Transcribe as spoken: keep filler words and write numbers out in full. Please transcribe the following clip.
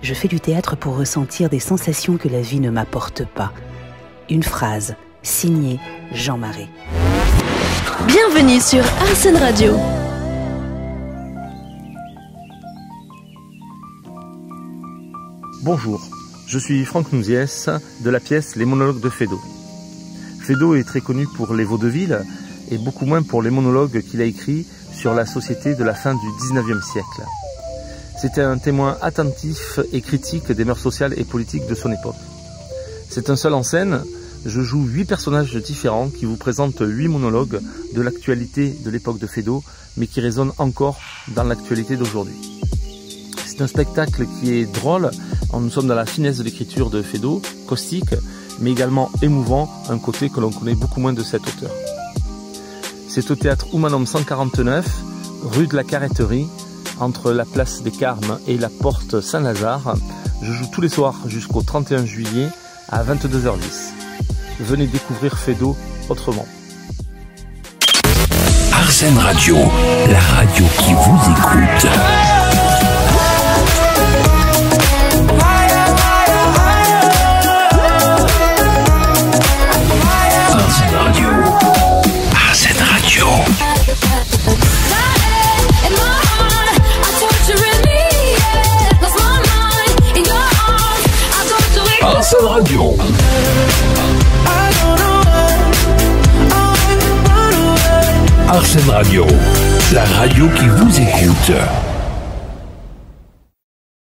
Je fais du théâtre pour ressentir des sensations que la vie ne m'apporte pas. Une phrase, signée Jean Marais. Bienvenue sur Arsène Radio. Bonjour, je suis Franck Nouziès de la pièce Les monologues de Feydeau. Feydeau est très connu pour les vaudevilles et beaucoup moins pour les monologues qu'il a écrits sur la société de la fin du dix-neuvième siècle. C'était un témoin attentif et critique des mœurs sociales et politiques de son époque. C'est un seul en scène, je joue huit personnages différents qui vous présentent huit monologues de l'actualité de l'époque de Feydeau, mais qui résonnent encore dans l'actualité d'aujourd'hui. C'est un spectacle qui est drôle, nous sommes dans la finesse de l'écriture de Feydeau, caustique, mais également émouvant, un côté que l'on connaît beaucoup moins de cet auteur. C'est au théâtre Humanum cent quarante-neuf, rue de la Carretterie, entre la place des Carmes et la porte Saint-Lazare. Je joue tous les soirs jusqu'au trente et un juillet à vingt-deux heures dix. Venez découvrir Feydeau autrement. Arsène Radio, la radio qui vous écoute. Arsène Radio. Arsène Radio. Arsène Radio. Arsène Radio, la radio qui vous écoute.